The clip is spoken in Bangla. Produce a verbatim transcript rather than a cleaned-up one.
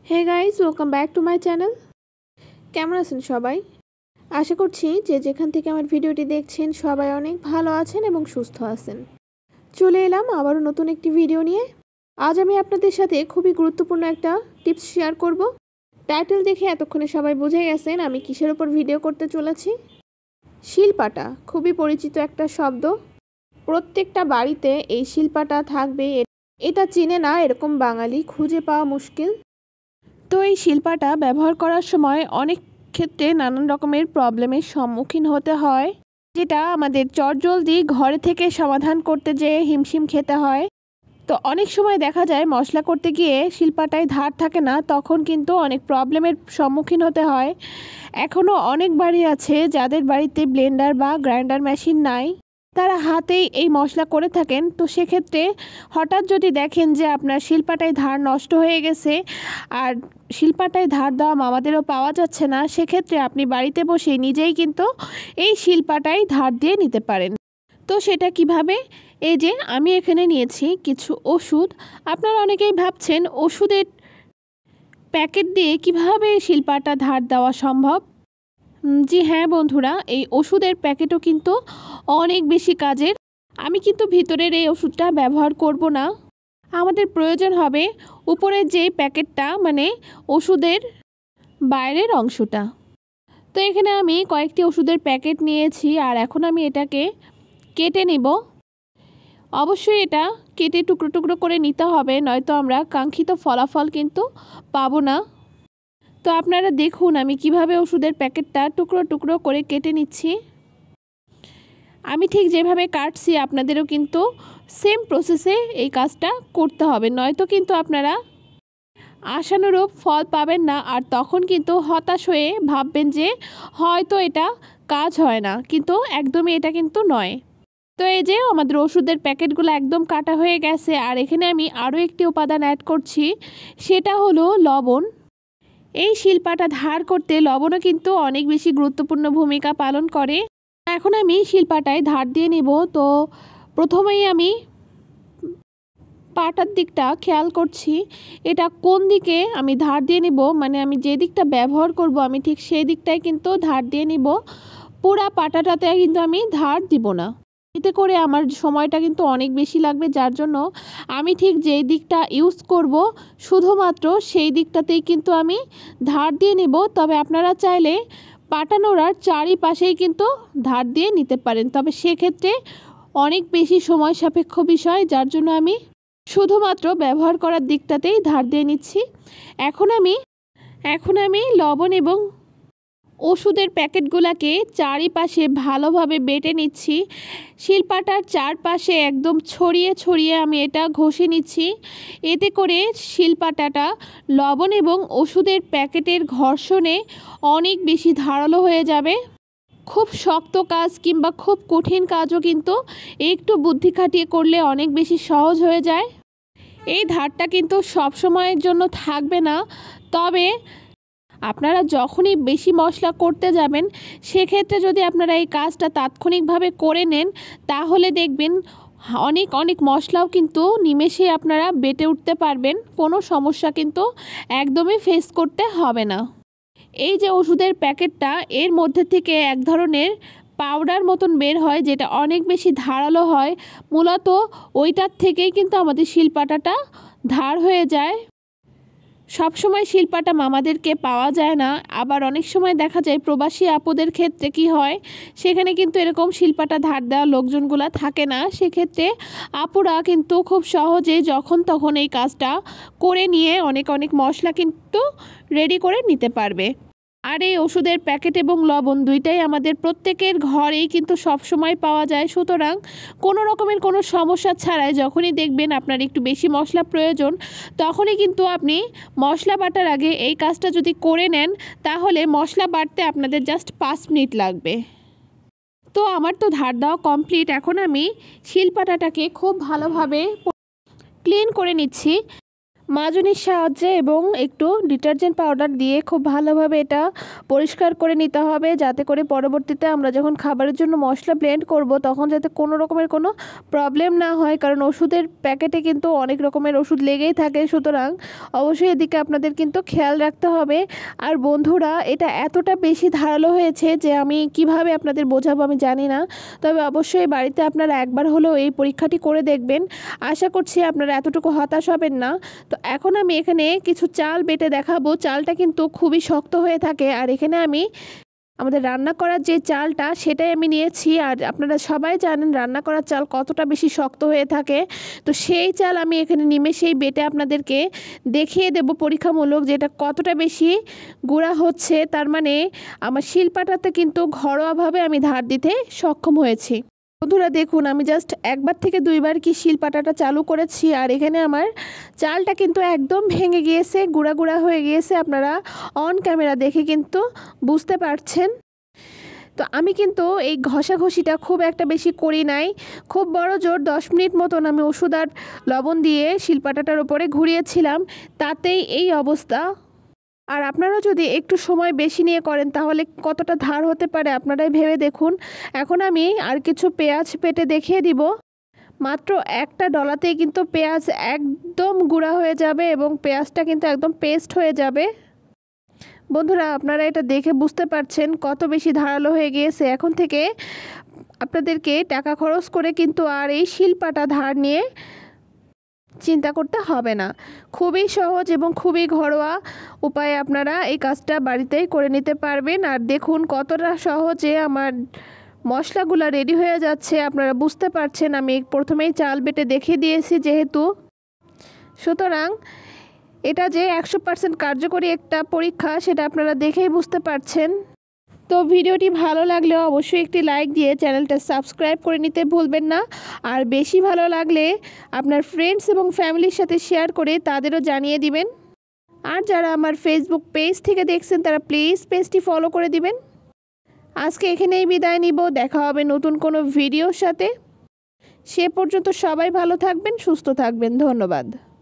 Hey guys, welcome back to my channel. কেমন আছেন সবাই? আশা করছি যে যেখান থেকে আমার ভিডিওটি দেখছেন সবাই অনেক ভালো আছেন এবং সুস্থ আছেন। চলে এলাম আবারও নতুন একটি ভিডিও নিয়ে। আজ আমি আপনাদের সাথে খুবই গুরুত্বপূর্ণ একটা টিপস শেয়ার করব। টাইটেল দেখে এতক্ষণে সবাই বুঝে গেছেন আমি কিসের উপর ভিডিও করতে চলেছি। শিলপাটা খুবই পরিচিত একটা শব্দ। প্রত্যেকটা বাড়িতে এই শিলপাটা থাকবে, এটা চিনে না এরকম বাঙালি খুঁজে পাওয়া মুশকিল। তো এই শিলপাটা ব্যবহার করার সময় অনেক ক্ষেত্রে নানান রকমের প্রবলেমের সম্মুখীন হতে হয়, যেটা আমাদের চটজলদি ঘরে থেকে সমাধান করতে যেয়ে হিমশিম খেতে হয়। তো অনেক সময় দেখা যায় মশলা করতে গিয়ে শিলপাটায় ধার থাকে না, তখন কিন্তু অনেক প্রবলেমের সম্মুখীন হতে হয়। এখনও অনেক বাড়ি আছে যাদের বাড়িতে ব্লেন্ডার বা গ্রাইন্ডার মেশিন নাই, তারা হাতেই এই মশলা করে থাকেন। তো সেক্ষেত্রে হঠাৎ যদি দেখেন যে আপনার শিলপাটায় ধার নষ্ট হয়ে গেছে আর শিলপাটায় ধার দেওয়া মামাদেরও পাওয়া যাচ্ছে না, সেক্ষেত্রে আপনি বাড়িতে বসে নিজেই কিন্তু এই শিলপাটায় ধার দিয়ে নিতে পারেন। তো সেটা কিভাবে? এই যে আমি এখানে নিয়েছি কিছু ওষুধ। আপনারা অনেকেই ভাবছেন ওষুধের প্যাকেট দিয়ে কিভাবে শিলপাটা ধার দেওয়া সম্ভব। জি হ্যাঁ বন্ধুরা, এই ওষুধের প্যাকেটও কিন্তু অনেক বেশি কাজের। আমি কিন্তু ভিতরের এই ওষুধটা ব্যবহার করব না। আমাদের প্রয়োজন হবে উপরের যে প্যাকেটটা, মানে ওষুধের বাইরের অংশটা। তো এখানে আমি কয়েকটি ওষুধের প্যাকেট নিয়েছি আর এখন আমি এটাকে কেটে নিব। অবশ্যই এটা কেটে টুকরো টুকরো করে নিতে হবে, নয়তো আমরা কাঙ্ক্ষিত ফলাফল কিন্তু পাবো না। তো আপনারা দেখুন আমি কিভাবে ওষুধের প্যাকেটটা টুকরো টুকরো করে কেটে নিচ্ছি। আমি ঠিক যেভাবে কাটছি আপনাদেরও কিন্তু সেম প্রসেসে এই কাজটা করতে হবে, নয়তো কিন্তু আপনারা আশানুরূপ ফল পাবেন না। আর তখন কিন্তু হতাশ হয়ে ভাববেন যে হয়তো এটা কাজ হয় না, কিন্তু একদমই এটা কিন্তু নয়। তো এই যে আমাদের ওষুধের প্যাকেটগুলো একদম কাটা হয়ে গেছে আর এখানে আমি আরও একটি উপাদান অ্যাড করছি, সেটা হলো লবণ। এই শিলপাটা ধার করতে লবণও কিন্তু অনেক বেশি গুরুত্বপূর্ণ ভূমিকা পালন করে। এখন আমি শিলপাটায় ধার দিয়ে নিব। তো প্রথমেই আমি পাটার দিকটা খেয়াল করছি, এটা কোন দিকে আমি ধার দিয়ে নিব, মানে আমি যে দিকটা ব্যবহার করব আমি ঠিক সেই দিকটাই কিন্তু ধার দিয়ে নিব। পুরা পাটাটাতে কিন্তু আমি ধার দিব না, এতে করে আমার সময়টা কিন্তু অনেক বেশি লাগবে। যার জন্য আমি ঠিক যেই দিকটা ইউজ করব শুধুমাত্র সেই দিকটাতেই কিন্তু আমি ধার দিয়ে নিব। তবে আপনারা চাইলে পাটা নোড়ার চারিপাশেই কিন্তু ধার দিয়ে নিতে পারেন, তবে সেক্ষেত্রে অনেক বেশি সময় সাপেক্ষ বিষয়, যার জন্য আমি শুধুমাত্র ব্যবহার করার দিকটাতেই ধার দিয়ে নিচ্ছি। এখন আমি এখন আমি লবণ এবং ওষুধের প্যাকেটগুলোকে চারিপাশে ভালোভাবে বেটে নিচ্ছি। শিলপাটার চারপাশে একদম ছড়িয়ে ছড়িয়ে আমি এটা ঘষে নিচ্ছি। এতে করে শিলপাটাটা লবণ এবং ওষুধের প্যাকেটের ঘর্ষণে অনেক বেশি ধারালো হয়ে যাবে। খুব শক্ত কাজ কিংবা খুব কঠিন কাজও কিন্তু একটু বুদ্ধি খাটিয়ে করলে অনেক বেশি সহজ হয়ে যায়। এই ধারটা কিন্তু সব সময়ের জন্য থাকবে না, তবে আপনারা যখনই বেশি মশলা করতে যাবেন সেক্ষেত্রে যদি আপনারা এই কাজটা তাৎক্ষণিকভাবে করে নেন, তাহলে দেখবেন অনেক অনেক মশলাও কিন্তু নিমেষে আপনারা বেটে উঠতে পারবেন, কোনো সমস্যা কিন্তু একদমই ফেস করতে হবে না। এই যে ওষুধের প্যাকেটটা, এর মধ্যে থেকে এক ধরনের পাউডার মতন বের হয়, যেটা অনেক বেশি ধারালো হয়। মূলত ওইটার থেকেই কিন্তু আমাদের শিলপাটাটা ধার হয়ে যায়। সব সময় শিলপাটা মামাদেরকে পাওয়া যায় না, আবার অনেক সময় দেখা যায় প্রবাসী আপুদের ক্ষেত্রে কি হয়, সেখানে কিন্তু এরকম শিলপাটা ধার দেওয়া লোকজনগুলা থাকে না। সেক্ষেত্রে আপুরা কিন্তু খুব সহজে যখন তখন এই কাজটা করে নিয়ে অনেক অনেক মশলা কিন্তু রেডি করে নিতে পারবে। আর এই ওষুধের প্যাকেট এবং লবণ দুইটাই আমাদের প্রত্যেকের ঘরেই কিন্তু সব সময় পাওয়া যায়। সুতরাং কোনো রকমের কোনো সমস্যা ছাড়াই যখনই দেখবেন আপনার একটু বেশি মশলা প্রয়োজন, তখনই কিন্তু আপনি মশলা বাটার আগে এই কাজটা যদি করে নেন, তাহলে মশলা বাটতে আপনাদের জাস্ট পাঁচ মিনিট লাগবে। তো আমার তো ধার দেওয়া কমপ্লিট। এখন আমি শিলপাটাটাকে খুব ভালোভাবে ক্লিন করে নিচ্ছি। মাজনির সাহায্যে এবং একটু ডিটারজেন্ট পাউডার দিয়ে খুব ভালোভাবে এটা পরিষ্কার করে নিতে হবে, যাতে করে পরবর্তীতে আমরা যখন খাবারের জন্য মশলা ব্লেন্ড করব তখন যাতে কোনো রকমের কোনো প্রবলেম না হয়, কারণ ওষুধের প্যাকেটে কিন্তু অনেক রকমের ওষুধ লেগেই থাকে। সুতরাং অবশ্যই এদিকে আপনাদের কিন্তু খেয়াল রাখতে হবে। আর বন্ধুরা, এটা এতটা বেশি ধারালো হয়েছে যে আমি কিভাবে আপনাদের বোঝাবো আমি জানি না, তবে অবশ্যই বাড়িতে আপনারা একবার হলেও এই পরীক্ষাটি করে দেখবেন। আশা করছি আপনারা এতটুকু হতাশ হবেন না। তো এখন আমি এখানে কিছু চাল বেটে দেখাবো। চালটা কিন্তু খুবই শক্ত হয়ে থাকে, আর এখানে আমি আমাদের রান্না করার যে চালটা সেটাই আমি নিয়েছি। আর আপনারা সবাই জানেন রান্না করার চাল কতটা বেশি শক্ত হয়ে থাকে। তো সেই চাল আমি এখানে নিমেষেই বেটে আপনাদেরকে দেখিয়ে দেব পরীক্ষামূলক যে এটা কতটা বেশি গুঁড়া হচ্ছে। তার মানে আমার শিলপাটাতে কিন্তু ঘরোয়াভাবে আমি ধার দিতে সক্ষম হয়েছি। বন্ধুরা দেখুন, আমি জাস্ট একবার থেকে দুইবার কি শিলপাটাটা চালু করেছি, আর এখানে আমার চালটা কিন্তু একদম ভেঙে গিয়েছে, গুঁড়া গুঁড়া হয়ে গিয়েছে। আপনারা অন ক্যামেরা দেখে কিন্তু বুঝতে পারছেন। তো আমি কিন্তু এই ঘষাঘষিটা খুব একটা বেশি করি নাই, খুব বড় জোর দশ মিনিট মতন আমি ওষুধ আর লবণ দিয়ে শিলপাটাটার উপরে ঘুরিয়েছিলাম, তাতেই এই অবস্থা। আর আপনারা যদি একটু সময় বেশি নিয়ে করেন তাহলে কতটা ধার হতে পারে আপনারাই ভেবে দেখুন। এখন আমি আর কিছু পেঁয়াজ পেটে দেখিয়ে দিব। মাত্র একটা ডলাতেই কিন্তু পেঁয়াজ একদম গুঁড়া হয়ে যাবে এবং পেঁয়াজটা কিন্তু একদম পেস্ট হয়ে যাবে। বন্ধুরা, আপনারা এটা দেখে বুঝতে পারছেন কত বেশি ধারালো হয়ে গিয়েছে। এখন থেকে আপনাদেরকে টাকা খরচ করে কিন্তু আর এই শিলপাটা ধার নিয়ে চিন্তা করতে হবে না। খুবই সহজ এবং খুবই ঘরোয়া উপায়ে আপনারা এই কাজটা বাড়িতেই করে নিতে পারবেন। আর দেখুন কতটা সহজে আমার মশলাগুলো রেডি হয়ে যাচ্ছে। আপনারা বুঝতে পারছেন আমি প্রথমেই চাল বেটে দেখিয়ে দিয়েছি যেহেতু, সুতরাং এটা যে একশো পার্সেন্ট কার্যকরী একটা পরীক্ষা সেটা আপনারা দেখেই বুঝতে পারছেন। তো ভিডিওটি ভালো লাগলে অবশ্যই একটি লাইক দিয়ে চ্যানেলটা সাবস্ক্রাইব করে নিতে ভুলবেন না। আর বেশি ভালো লাগলে আপনার ফ্রেন্ডস এবং ফ্যামিলির সাথে শেয়ার করে তাদেরও জানিয়ে দিবেন। আর যারা আমার ফেসবুক পেজ থেকে দেখছেন তারা প্লিজ পেজটি ফলো করে দিবেন। আজকে এখানেই বিদায় নিব, দেখা হবে নতুন কোনো ভিডিওর সাথে। সে পর্যন্ত সবাই ভালো থাকবেন, সুস্থ থাকবেন। ধন্যবাদ।